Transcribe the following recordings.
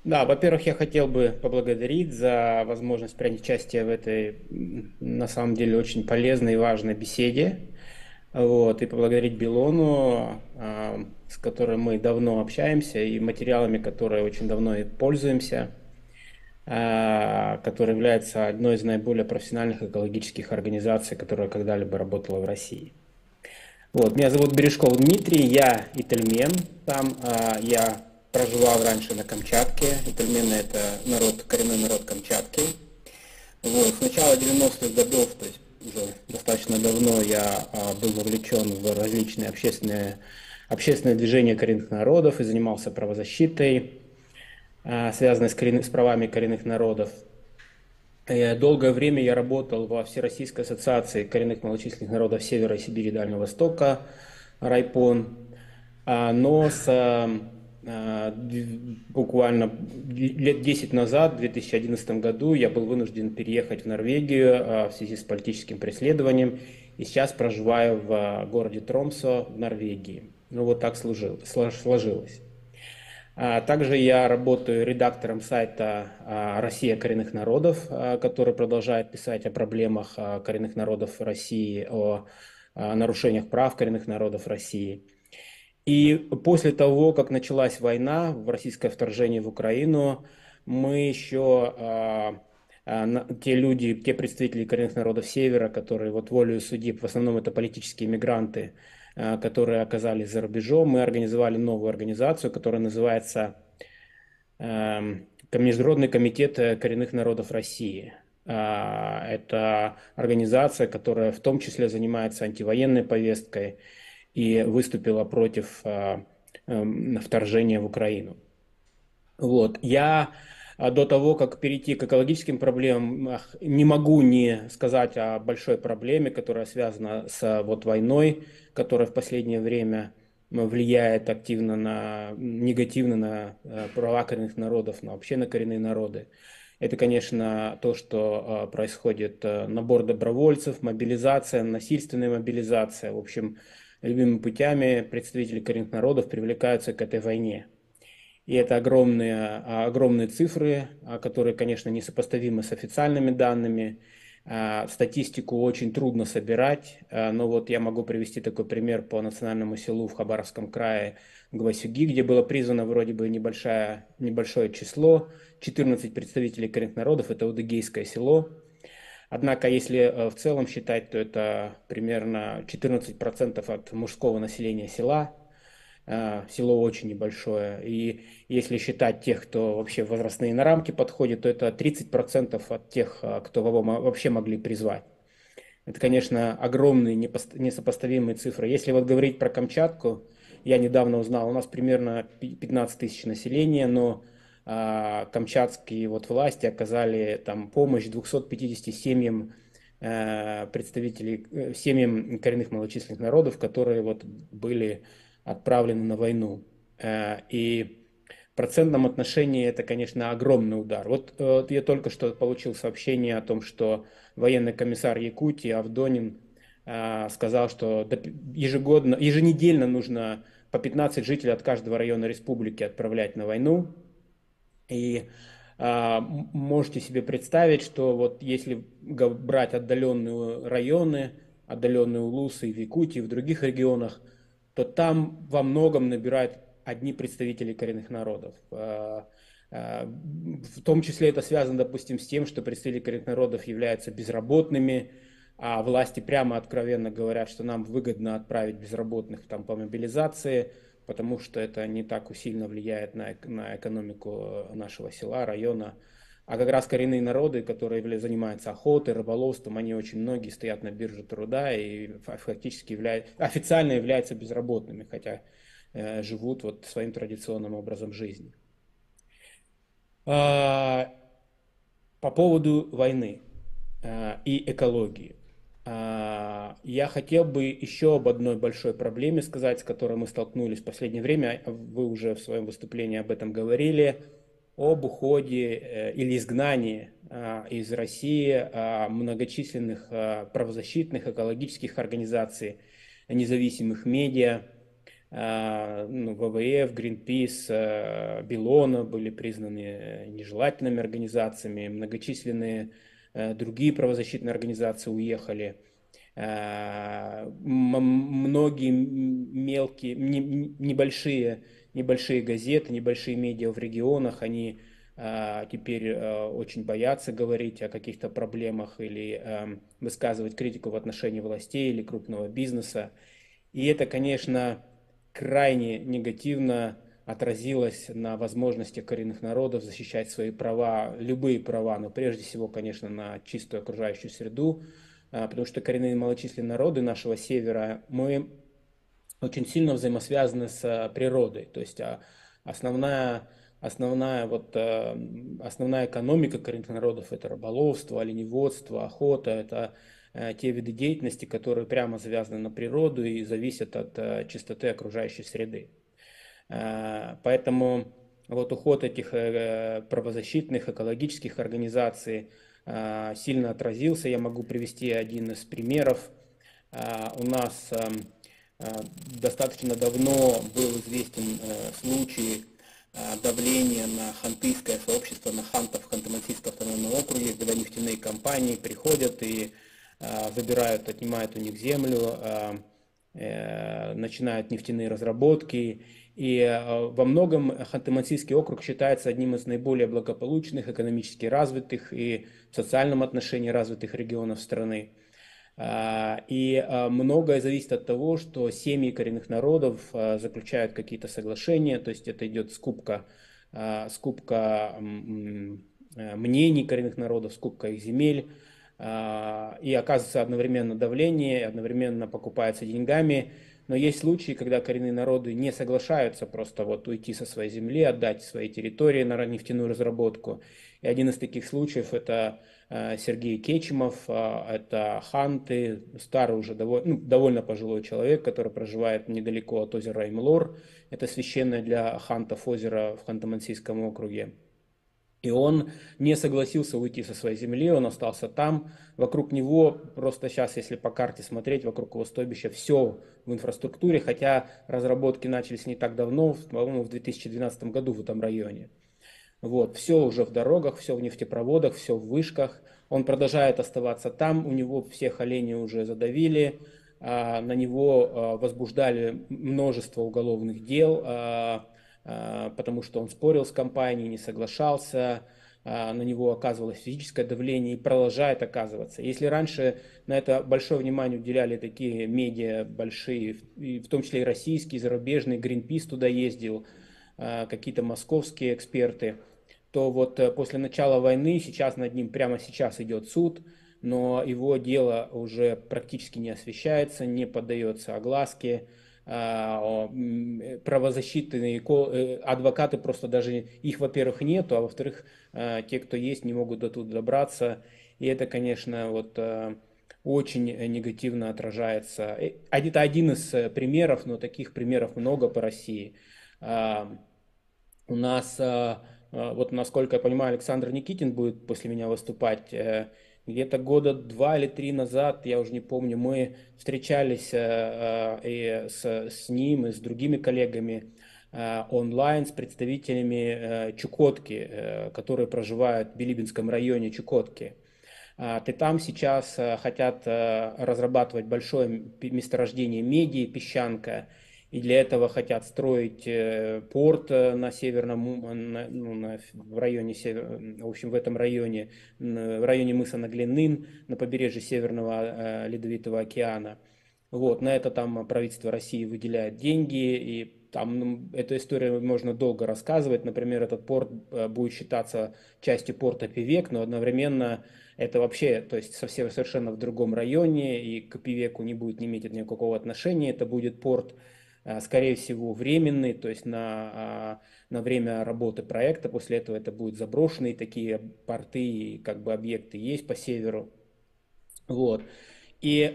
Да, во-первых, я хотел бы поблагодарить за возможность принять участие в этой, на самом деле, очень полезной и важной беседе. Вот, и поблагодарить Белону, с которой мы давно общаемся, и материалами, которые очень давно и пользуемся, которая является одной из наиболее профессиональных экологических организаций, которая когда-либо работала в России. Вот, меня зовут Бережков Дмитрий, я итальмен, я проживал раньше на Камчатке. Итальмены — это народ, коренной народ Камчатки. Вот, с начала 90-х годов, то есть уже достаточно давно, я был вовлечен в различные общественные движения коренных народов и занимался правозащитой, связанной с правами коренных народов. Долгое время я работал во Всероссийской ассоциации коренных малочисленных народов Севера Сибири и Дальнего Востока, Райпон. Но буквально лет 10 назад, в 2011 году, я был вынужден переехать в Норвегию в связи с политическим преследованием. И сейчас проживаю в городе Тромсо в Норвегии. Ну вот так сложилось. Также я работаю редактором сайта «Россия коренных народов», который продолжает писать о проблемах коренных народов России, о нарушениях прав коренных народов России. И после того, как началась война, российское вторжение в Украину, мы еще, те люди, те представители коренных народов Севера, которые вот волею судеб, в основном это политические мигранты, которые оказались за рубежом, мы организовали новую организацию, которая называется Международный комитет коренных народов России. Это организация, которая в том числе занимается антивоенной повесткой и выступила против вторжения в Украину. Вот. Я до того, как перейти к экологическим проблемам, не могу не сказать о большой проблеме, которая связана с вот войной, которая в последнее время влияет активно негативно на права коренных народов, но вообще на коренные народы. Это, конечно, то, что происходит, набор добровольцев, мобилизация, насильственная мобилизация. В общем, любыми путями представители коренных народов привлекаются к этой войне. И это огромные цифры, которые, конечно, несопоставимы с официальными данными. Статистику очень трудно собирать, но вот я могу привести такой пример по национальному селу в Хабаровском крае Гвасюги, где было призвано вроде бы небольшое число, 14 представителей коренных народов, это Удыгейское село. Однако, если в целом считать, то это примерно 14% от мужского населения села. Село очень небольшое. И если считать тех, кто вообще возрастные на рамки подходит, то это 30% от тех, кто вообще могли призвать. Это, конечно, огромные несопоставимые цифры. Если вот говорить про Камчатку, я недавно узнал, у нас примерно 15 тысяч населения, но камчатские вот власти оказали там помощь 250 семьям семьям коренных малочисленных народов, которые вот были отправлены на войну. И в процентном отношении это, конечно, огромный удар. Вот я только что получил сообщение о том, что военный комиссар Якутии Авдонин сказал, что еженедельно нужно по 15 жителей от каждого района республики отправлять на войну. И можете себе представить, что вот если брать отдаленные районы, отдаленные Улусы в Якутии, в других регионах, то там во многом набирают одни представители коренных народов. В том числе это связано, допустим, с тем, что представители коренных народов являются безработными, а власти прямо откровенно говорят, что нам выгодно отправить безработных там по мобилизации, потому что это не так сильно влияет на экономику нашего села, района. А как раз коренные народы, которые занимаются охотой, рыболовством, они очень многие стоят на бирже труда и фактически официально являются безработными, хотя живут вот своим традиционным образом жизни. А, По поводу войны и экологии. Я хотел бы еще об одной большой проблеме сказать, с которой мы столкнулись в последнее время. Вы уже в своем выступлении об этом говорили, об уходе или изгнании из России многочисленных правозащитных, экологических организаций, независимых медиа. ВВФ, Greenpeace, Белона были признаны нежелательными организациями, многочисленные другие правозащитные организации уехали. Многие мелкие, небольшие газеты, небольшие медиа в регионах, они теперь очень боятся говорить о каких-то проблемах или высказывать критику в отношении властей или крупного бизнеса. И это, конечно, крайне негативно отразилось на возможности коренных народов защищать свои права, любые права, но прежде всего, конечно, на чистую окружающую среду, потому что коренные малочисленные народы нашего севера, мы очень сильно взаимосвязаны с природой. То есть основная экономика коренных народов — это рыболовство, оленеводство, охота, это те виды деятельности, которые прямо завязаны на природу и зависят от чистоты окружающей среды. Поэтому вот уход этих правозащитных, экологических организаций сильно отразился. Я могу привести один из примеров. У нас достаточно давно был известен случай давления на хантыйское сообщество, на хантов в Ханты-Мансийском автономном округе, когда нефтяные компании приходят и забирают, отнимают у них землю, начинают нефтяные разработки. И во многом Ханты-Мансийский округ считается одним из наиболее благополучных, экономически развитых и в социальном отношении развитых регионов страны. И многое зависит от того, что семьи коренных народов заключают какие-то соглашения, то есть это идет скупка мнений коренных народов, скупка их земель, и оказывается одновременно давление, одновременно покупается деньгами. Но есть случаи, когда коренные народы не соглашаются просто вот уйти со своей земли, отдать свои территории на нефтяную разработку. И один из таких случаев — это Сергей Кечимов, это ханты, старый уже довольно пожилой человек, который проживает недалеко от озера Аймлор. Это священное для хантов озеро в Ханты-Мансийском округе. И он не согласился уйти со своей земли, он остался там. Вокруг него, просто сейчас, если по карте смотреть, вокруг его стойбища все в инфраструктуре, хотя разработки начались не так давно, по-моему, в 2012 году в этом районе. Вот, все уже в дорогах, все в нефтепроводах, все в вышках. Он продолжает оставаться там, у него всех оленей уже задавили, на него возбуждали множество уголовных дел, потому что он спорил с компанией, не соглашался, на него оказывалось физическое давление и продолжает оказываться. Если раньше на это большое внимание уделяли такие медиа большие, в том числе и российские, и зарубежные, Greenpeace туда ездил, какие-то московские эксперты, то вот после начала войны сейчас над ним прямо сейчас идет суд, но его дело уже практически не освещается, не поддается огласке. Правозащитные адвокаты просто даже их, во-первых, нету, а во-вторых, те, кто есть, не могут до туда добраться. И это, конечно, вот очень негативно отражается. Это один из примеров, но таких примеров много по России. У нас, вот насколько я понимаю, Александр Никитин будет после меня выступать. Где-то года 2 или 3 назад, я уже не помню, мы встречались и с ним, и с другими коллегами онлайн, с представителями Чукотки, которые проживают в Билибинском районе Чукотки. И там сейчас хотят разрабатывать большое месторождение меди, песчанка, и для этого хотят строить порт на северном, в районе, в общем, в этом районе, в районе мыса Наглинын, на побережье Северного Ледовитого океана. Вот, на это там правительство России выделяет деньги, и там эту историю можно долго рассказывать. Например, этот порт будет считаться частью порта Певек, но одновременно это вообще, то есть совсем совершенно в другом районе, и к Певеку не будет не иметь никакого отношения. Это будет порт, скорее всего, временный, то есть на время работы проекта. После этого это будут заброшенные такие порты, как бы объекты есть по северу. Вот. И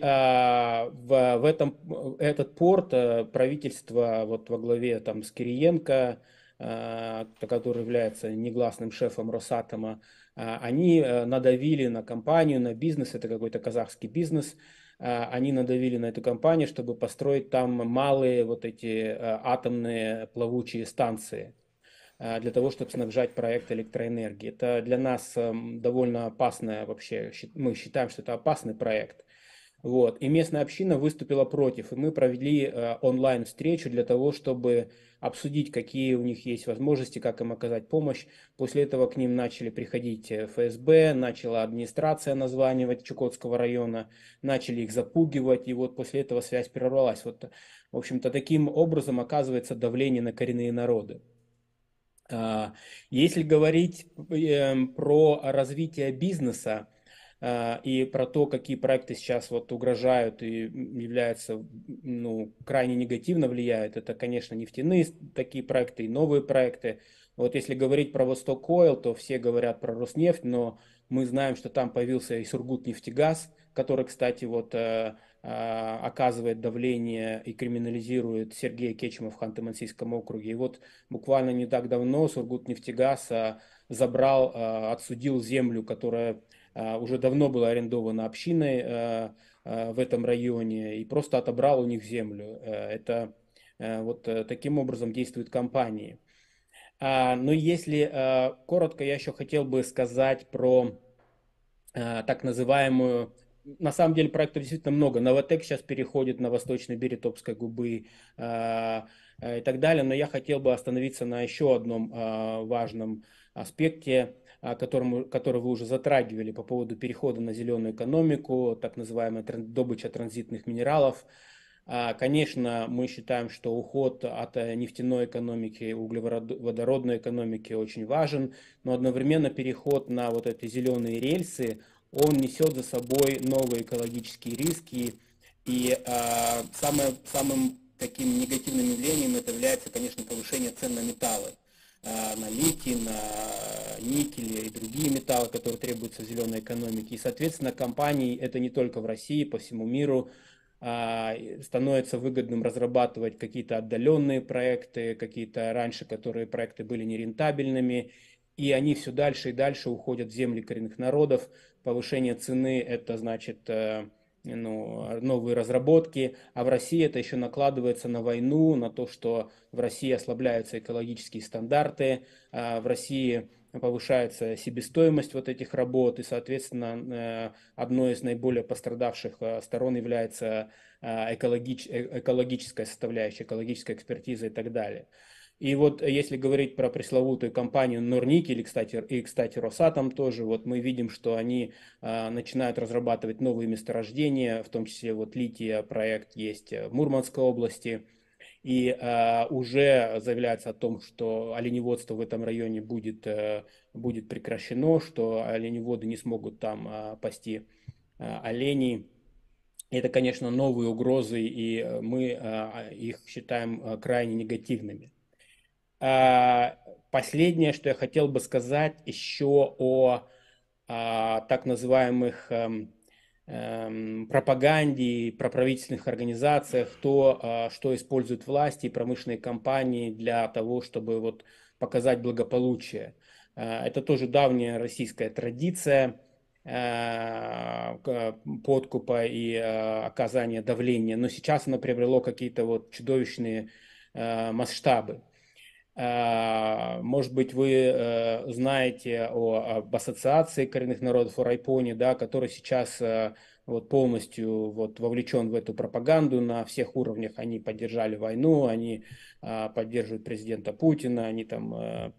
этот порт правительство вот во главе там с Кириенко, который является негласным шефом Росатома, они надавили на компанию, на бизнес, это какой-то казахский бизнес, они надавили на эту компанию, чтобы построить там малые вот эти атомные плавучие станции для того, чтобы снабжать проект электроэнергии. Это для нас довольно опасное вообще, мы считаем, что это опасный проект. Вот. И местная община выступила против, и мы провели онлайн-встречу для того, чтобы обсудить, какие у них есть возможности, как им оказать помощь. После этого к ним начали приходить ФСБ, начала администрация названивать Чукотского района, начали их запугивать, и вот после этого связь прервалась. Вот, в общем-то, таким образом оказывается давление на коренные народы. Если говорить про развитие бизнеса и про то, какие проекты сейчас вот угрожают и являются, ну, крайне негативно влияют, это, конечно, нефтяные такие проекты и новые проекты. Вот если говорить про Восток Ойл, то все говорят про Роснефть, но мы знаем, что там появился и Сургутнефтегаз, который, кстати, вот оказывает давление и криминализирует Сергея Кечема в Ханты-Мансийском округе. И вот буквально не так давно Сургутнефтегаз забрал, отсудил землю, которая уже давно была арендована общиной в этом районе, и просто отобрал у них землю. Это вот таким образом действуют компании. Но если коротко, я еще хотел бы сказать про так называемую. На самом деле проектов действительно много. Новотек сейчас переходит на восточный берег Топской губы и так далее. Но я хотел бы остановиться на еще одном важном аспекте, который вы уже затрагивали по поводу перехода на зеленую экономику, так называемая добыча транзитных минералов. Конечно, мы считаем, что уход от нефтяной экономики, углеводородной экономики очень важен, но одновременно переход на вот эти зеленые рельсы, он несет за собой новые экологические риски. И самым таким негативным явлением это является, конечно, повышение цен на металлы, на литий, на никель и другие металлы, которые требуются в зеленой экономике. И, соответственно, компании, это не только в России, по всему миру, становится выгодным разрабатывать какие-то отдаленные проекты, какие-то раньше, которые проекты были нерентабельными, и они все дальше и дальше уходят в земли коренных народов. Повышение цены – это значит новые разработки, а в России это еще накладывается на войну, на то, что в России ослабляются экологические стандарты, в России повышается себестоимость вот этих работ, и, соответственно, одной из наиболее пострадавших сторон является экологическая составляющая, экологическая экспертиза и так далее. И вот если говорить про пресловутую компанию Норникель, и, кстати, Росатом тоже, вот мы видим, что они начинают разрабатывать новые месторождения, в том числе вот лития проект есть в Мурманской области, и уже заявляется о том, что оленеводство в этом районе будет прекращено, что оленеводы не смогут там пасти оленей. Это, конечно, новые угрозы, и мы их считаем крайне негативными. Последнее, что я хотел бы сказать еще о так называемых пропаганде, проправительственных организациях, то, что используют власти и промышленные компании для того, чтобы вот показать благополучие. Это тоже давняя российская традиция подкупа и оказания давления, но сейчас оно приобрело какие-то вот чудовищные масштабы. Может быть, вы знаете об ассоциации коренных народов, о Райпоне, да, который сейчас вот полностью вот вовлечен в эту пропаганду на всех уровнях. Они поддержали войну, они поддерживают президента Путина, они там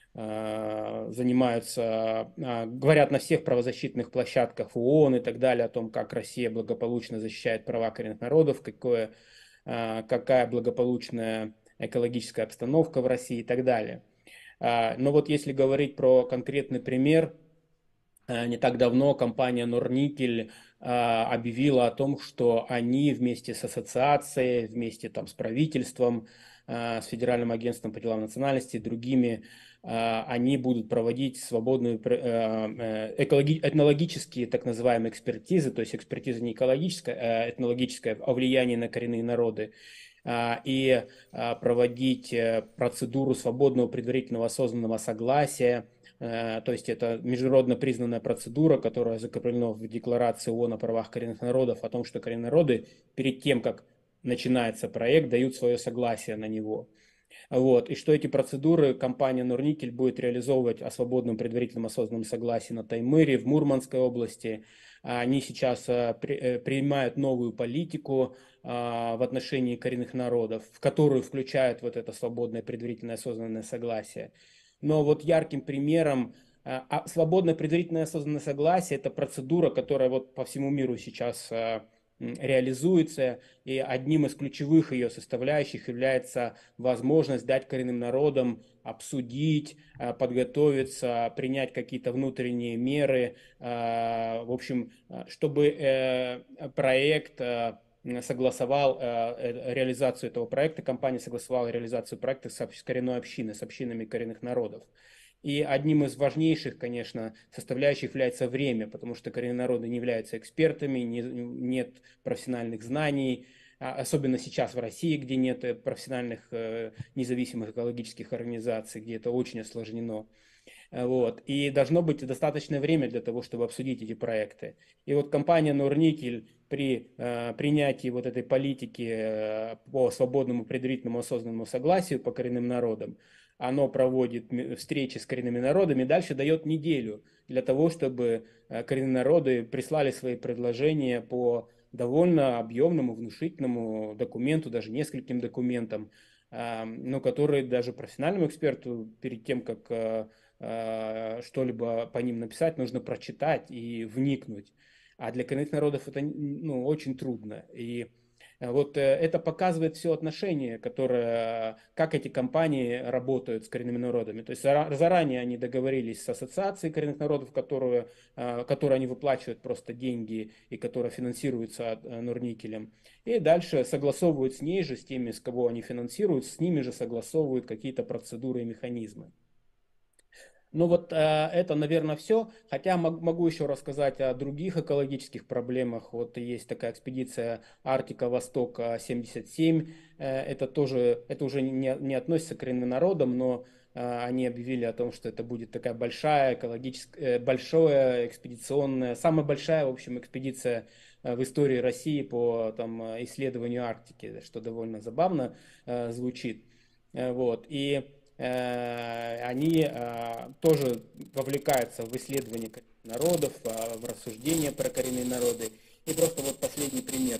занимаются, говорят на всех правозащитных площадках ООН и так далее о том, как Россия благополучно защищает права коренных народов, какая благополучная экологическая обстановка в России и так далее. Но вот если говорить про конкретный пример, не так давно компания Норникель объявила о том, что они вместе с ассоциацией, вместе там, с правительством, с Федеральным агентством по делам национальности и другими, они будут проводить свободную этнологические так называемые экспертизы, то есть экспертиза не экологическая, а этнологическая о влиянии на коренные народы, и проводить процедуру свободного предварительного осознанного согласия То есть это международно признанная процедура, которая закреплена в Декларации ООН о правах коренных народов, о том, что коренные народы перед тем, как начинается проект, дают свое согласие на него. Вот. И что эти процедуры компания Норникель будет реализовывать о свободном предварительном осознанном согласии на Таймыре, в Мурманской области. Они сейчас принимают новую политику в отношении коренных народов, в которую включают вот это свободное предварительное осознанное согласие. Но вот ярким примером свободное предварительное осознанное согласие – это процедура, которая вот по всему миру сейчас реализуется, и одним из ключевых ее составляющих является возможность дать коренным народам обсудить, подготовиться, принять какие-то внутренние меры, в общем, чтобы проект согласовал реализацию этого проекта, компания согласовала реализацию проекта с коренной общиной, с общинами коренных народов. И одним из важнейших, конечно, составляющих является время, потому что коренные народы не являются экспертами, нет профессиональных знаний, особенно сейчас в России, где нет профессиональных независимых экологических организаций, где это очень осложнено. Вот. И должно быть достаточное время для того, чтобы обсудить эти проекты. И вот компания Норникель при принятии вот этой политики по свободному предварительному осознанному согласию по коренным народам, оно проводит встречи с коренными народами, дальше дает неделю для того, чтобы коренные народы прислали свои предложения по довольно объемному, внушительному документу, даже нескольким документам, но которые даже профессиональному эксперту перед тем, как что-либо по ним написать, нужно прочитать и вникнуть. А для коренных народов это очень трудно. И вот это показывает все отношение, которое, как эти компании работают с коренными народами. То есть заранее они договорились с ассоциацией коренных народов, которую они выплачивают просто деньги и которая финансируется Норникелем. И дальше согласовывают с ней же, с теми, с кого они финансируют, с ними же согласовывают какие-то процедуры и механизмы. Ну вот это, наверное, все. Хотя могу еще рассказать о других экологических проблемах. Вот есть такая экспедиция Арктика Востока 77. Это уже не относится к коренным народам, но они объявили о том, что это будет такая большая экологическая, большая экспедиционная, самая большая, в общем, экспедиция в истории России по исследованию Арктики, что довольно забавно звучит. Вот. И они тоже вовлекаются в исследование народов, в рассуждения про коренные народы. И просто вот последний пример,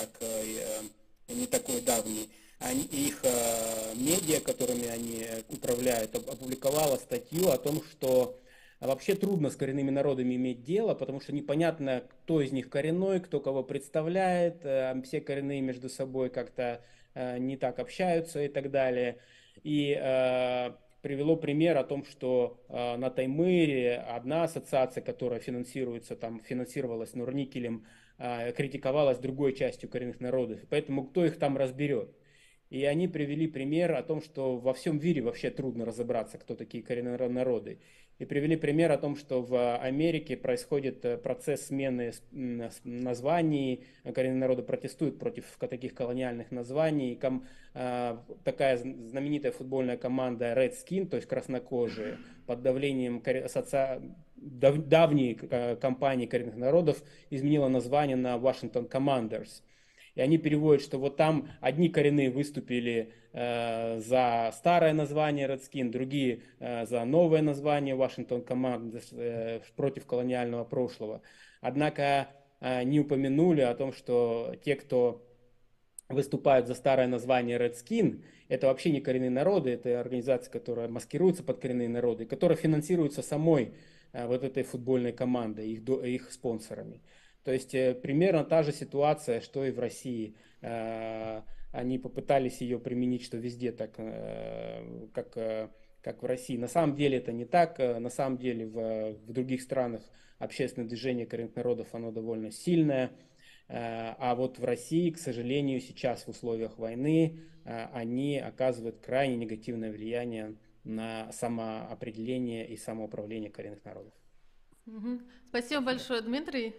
не такой давний. Их медиа, которыми они управляют, опубликовала статью о том, что вообще трудно с коренными народами иметь дело, потому что непонятно, кто из них коренной, кто кого представляет, все коренные между собой как-то не так общаются и так далее. И привело пример о том, что на Таймыре одна ассоциация, которая финансировалась Норникелем, критиковалась другой частью коренных народов. Поэтому кто их там разберет? И они привели пример о том, что во всем мире вообще трудно разобраться, кто такие коренные народы. И привели пример о том, что в Америке происходит процесс смены названий. Коренные народы протестуют против таких колониальных названий. Такая знаменитая футбольная команда Redskins, то есть краснокожие, под давлением давней компании коренных народов изменила название на Washington Commanders. И они переводят, что вот там одни коренные выступили за старое название Redskins, другие за новое название Washington Commanders против колониального прошлого. Однако не упомянули о том, что те, кто выступают за старое название Redskin, это вообще не коренные народы, это организация, которая маскируется под коренные народы, которая финансируется самой вот этой футбольной командой, их спонсорами. То есть примерно та же ситуация, что и в России. Они попытались ее применить, что везде так, как в России. На самом деле это не так. На самом деле в других странах общественное движение коренных народов, оно довольно сильное. А вот в России, к сожалению, сейчас в условиях войны они оказывают крайне негативное влияние на самоопределение и самоуправление коренных народов. Спасибо большое, Дмитрий.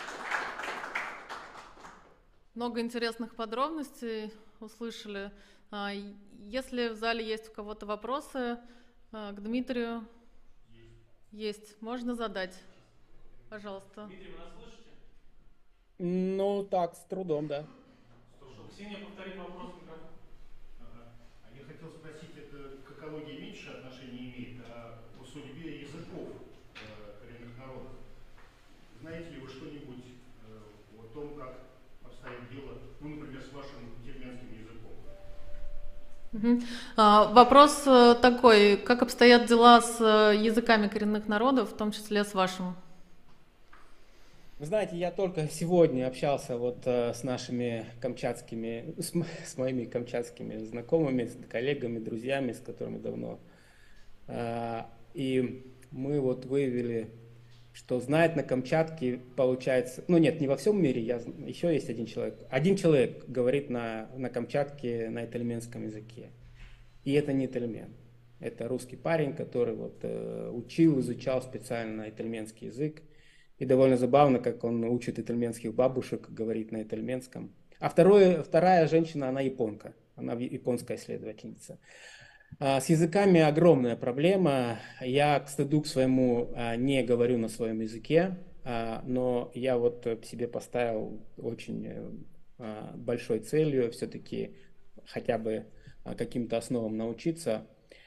Много интересных подробностей услышали. Если в зале есть у кого-то вопросы к Дмитрию, есть, можно задать. Пожалуйста. Дмитрий, вы нас слышите? Ну, так, с трудом, да. Хорошо. Ксения, повторит вопрос микрофон. Ага. А я хотел спросить, это к экологии меньше отношения имеет, а о судьбе языков коренных народов? Знаете ли вы что-нибудь о том, как обстоит дело, ну, например, с вашим деревенским языком? Вопрос такой, как обстоят дела с языками коренных народов, в том числе с вашим? Вы знаете, я только сегодня общался вот с нашими камчатскими, с моими камчатскими знакомыми, с коллегами, друзьями, с которыми давно. И мы вот выявили, что знает на Камчатке, получается, ну нет, не во всем мире, еще есть один человек. Один человек говорит на Камчатке на итальменском языке. И это не итальмен. Это русский парень, который вот учил, изучал специально итальменский язык. И довольно забавно, как он учит итальменских бабушек, говорит на итальменском. А вторая женщина, она японка. Она японская исследовательница. С языками огромная проблема. Я, к стыду к своему, не говорю на своем языке, но я вот себе поставил очень большой целью все-таки хотя бы каким-то основам научиться.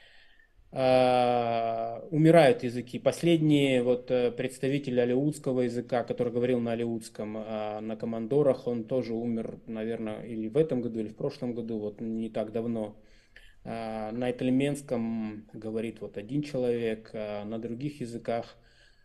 Умирают языки. Последний вот представитель алеутского языка, который говорил на алеутском, на командорах, он тоже умер, наверное, или в этом году, или в прошлом году, вот не так давно. На итальменском говорит вот один человек, на других языках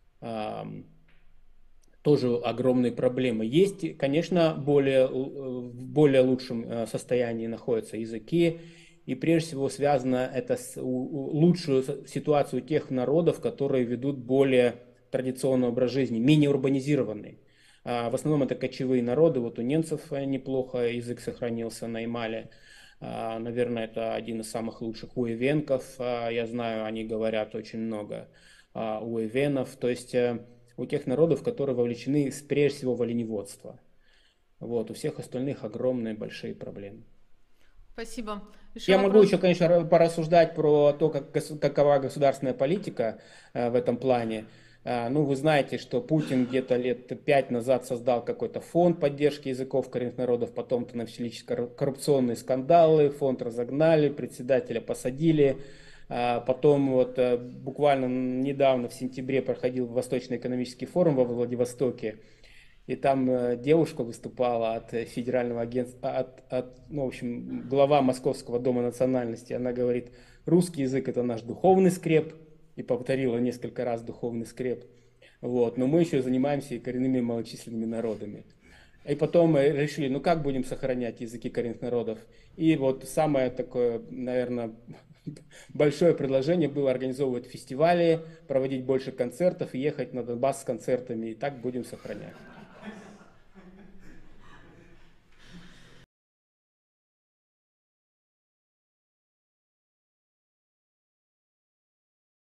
тоже огромные проблемы. Есть, конечно, в более лучшем состоянии находятся языки, и прежде всего связано это с лучшую ситуацию тех народов, которые ведут более традиционный образ жизни, менее урбанизированный. В основном это кочевые народы, вот у немцев неплохо язык сохранился на Ямале. Наверное, это один из самых лучших у эвенков, я знаю, они говорят очень много у эвенов, то есть у тех народов, которые вовлечены прежде всего в оленеводство. Вот, у всех остальных огромные большие проблемы. Спасибо. Я могу еще, конечно, порассуждать про то, какова государственная политика в этом плане. Ну, вы знаете, что Путин где-то лет 5 назад создал какой-то фонд поддержки языков коренных народов, потом-то начались коррупционные скандалы, фонд разогнали, председателя посадили. Потом вот буквально недавно в сентябре проходил Восточный экономический форум во Владивостоке. И там девушка выступала от федерального агентства, ну, в общем, глава Московского дома национальности. Она говорит, русский язык это наш духовный скреп. И повторила несколько раз духовный скреп. Вот. Но мы еще занимаемся и коренными малочисленными народами. И потом мы решили, ну как будем сохранять языки коренных народов. И вот самое такое, наверное, большое предложение было организовывать фестивали, проводить больше концертов и ехать на Донбасс с концертами. И так будем сохранять.